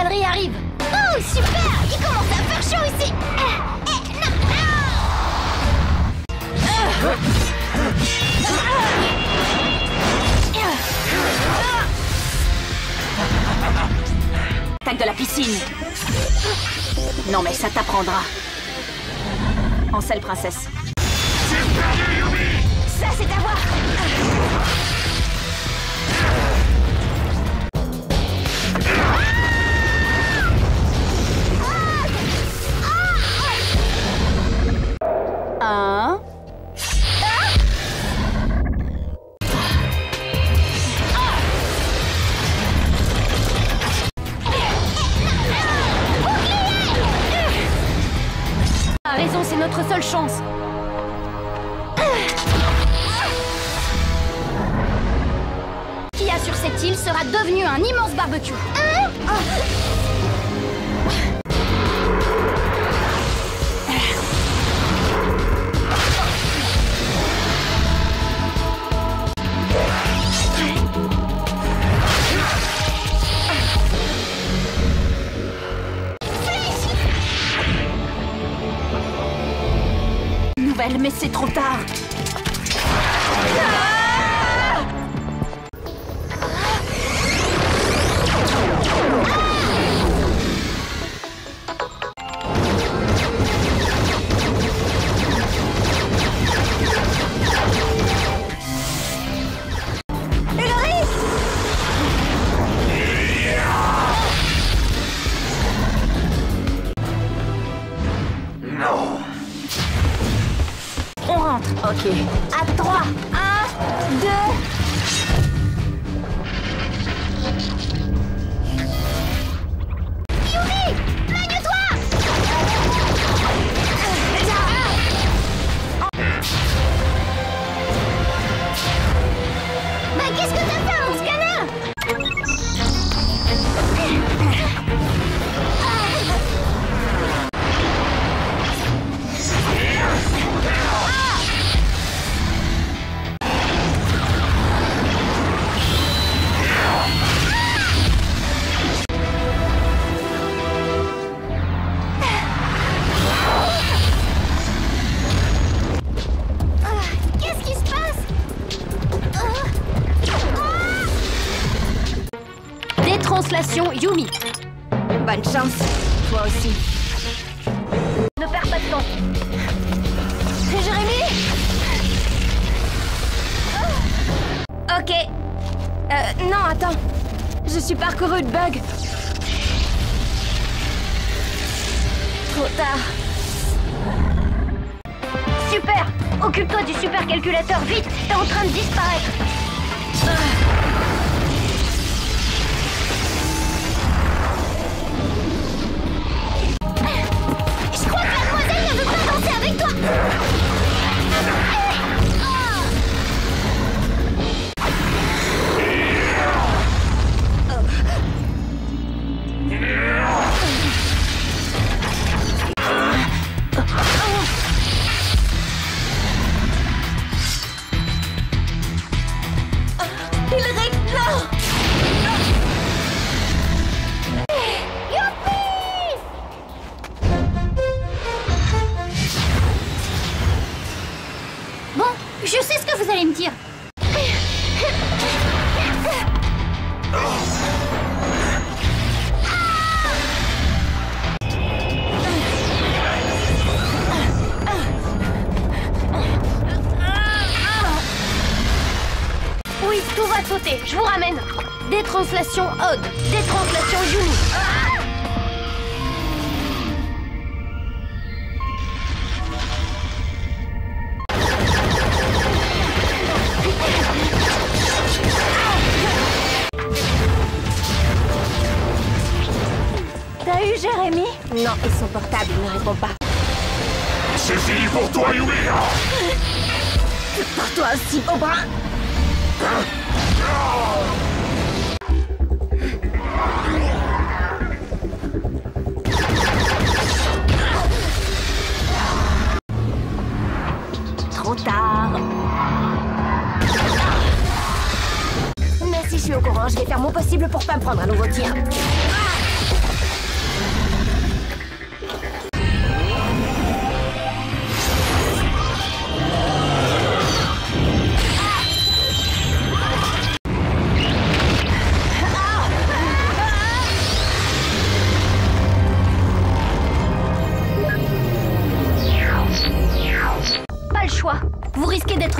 cavalerie arrive. Oh, super! Il commence à faire chaud ici. Attaque de la piscine. Non mais ça t'apprendra. En selle, princesse. Ça, c'est à voir. Un. A raison, c'est notre seule chance. Qui a sur cette île sera devenu un immense barbecue. Nouvelle, mais c'est trop tard. On rentre. Ok. À 3. 1, 2... Yumi! Mène-toi! Mais qu'est-ce que t'as fait, mon scanner? Qu'est-ce qui se passe? Détranslation Yumi. Bonne chance. Toi aussi. Ne perds pas de temps. Jérémy? Ok. Non, attends. Je suis parcouru de bugs. Trop tard. Super! Occupe-toi du super calculateur, vite! T'es en train de disparaître! Je crois que mademoiselle ne veut pas danser avec toi! Il réclame! Youpi! Bon, je sais ce que vous allez me dire. Oui, tout va sauter, je vous ramène. Détranslation Odd, détranslation Yumi. T'as eu Jérémy? Non, et son portable ne répond pas. C'est fini pour toi, Yumi! Pour toi aussi, au bras. Trop tard. Merci, je suis au courant. Je vais faire mon possible pour pas me prendre un nouveau tir.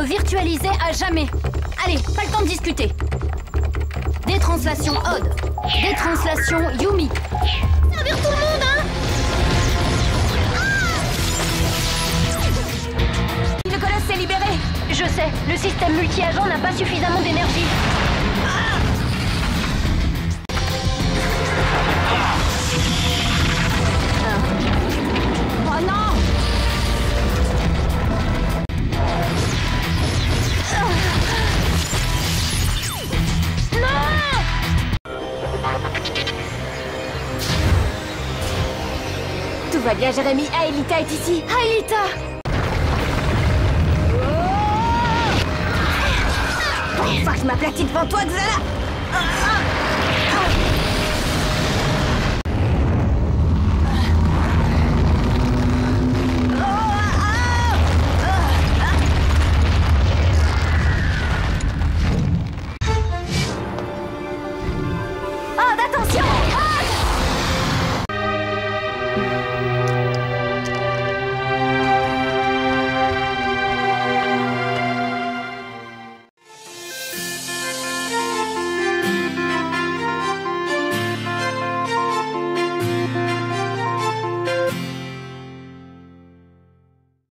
virtualiser à jamais. Allez, pas le temps de discuter. Détranslation Odd. Détranslation Yumi. Servir tout le monde, hein! Le colosse s'est libéré. Je sais, le système multi-agent n'a pas suffisamment d'énergie. Oh non! Tout va bien, Jérémy. Aelita est ici. Aelita! Enfin, je m'aplatis devant toi, Xana.